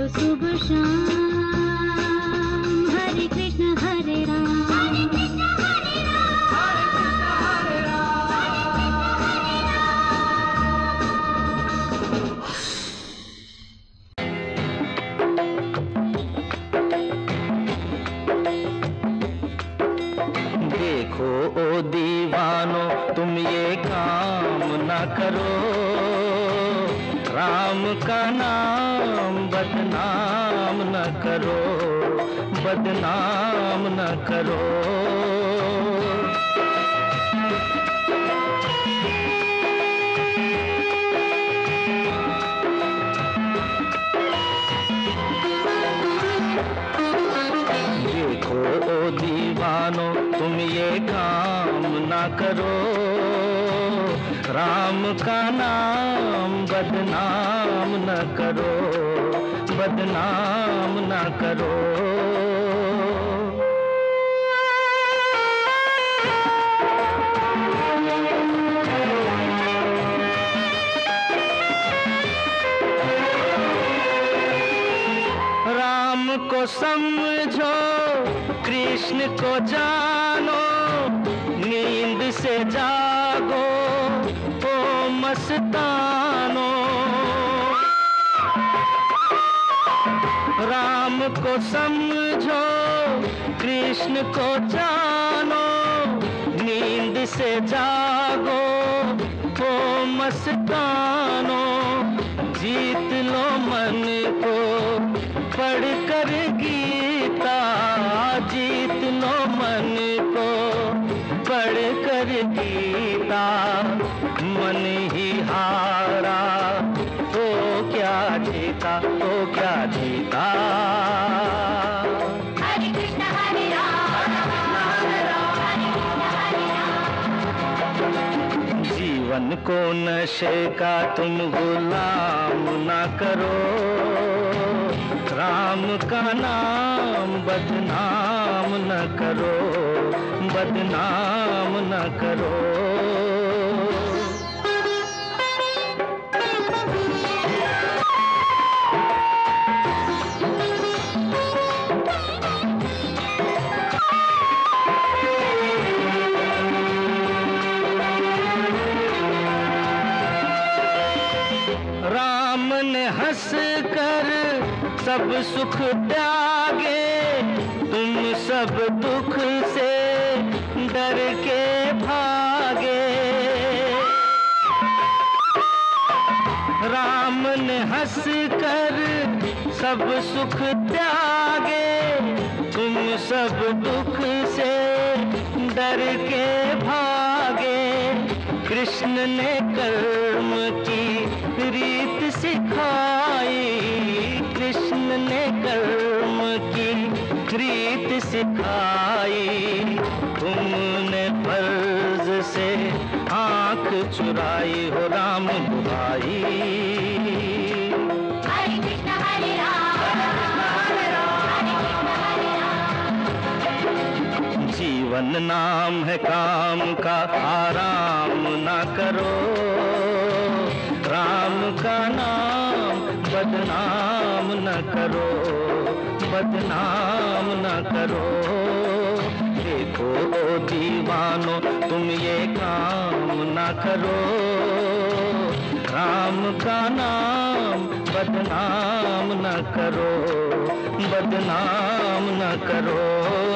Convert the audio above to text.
सुबह शाम हरे कृष्ण हरे राम, हरे कृष्ण हरे राम, हरे कृष्ण हरे राम, देखो ओ दीवानो तुम ये काम ना करो, राम का नाम बदनाम न करो, बदनाम न करो। देखो ओ दीवानो तुम ये काम ना करो, राम का नाम बदनाम न करो, बदनाम न करो। राम को समझो कृष्ण को जानो, नींद से जागो ओ मस्तानो। राम को समझो कृष्ण को जानो, नींद से जागो ओ मस्तानो। जीत लो मन को पढ़ कर गीता, जीत लो मन को पढ़ कर गीता। मन ही हारा तो क्या जीता, तो क्या जीता। हरे कृष्ण हरे राम, हरे कृष्ण हरे राम। जीवन को नशे का तुम गुलाम ना करो, राम का नाम बदनाम न करो, बदनाम न करो। राम ने हंस कर सब सुख त्यागे, तुम सब दुख से डर के भागे। राम ने हंस कर सब सुख त्यागे, तुम सब दुख से डर के भागे। कृष्ण ने कर्म की रीत सिखाई, कृष्ण ने कर्म की रीत सिखाई। तुमने फर्ज से आंख चुराई हो राम दुहाई। हरे कृष्ण हरे राम, हरे कृष्ण हरे राम। जीवन नाम है काम का, आराम ना करो, राम का नाम बदनाम न करो, बदनाम न करो। देखो ओ दीवानो तुम ये काम ना करो, राम का नाम बदनाम न करो, बदनाम न करो।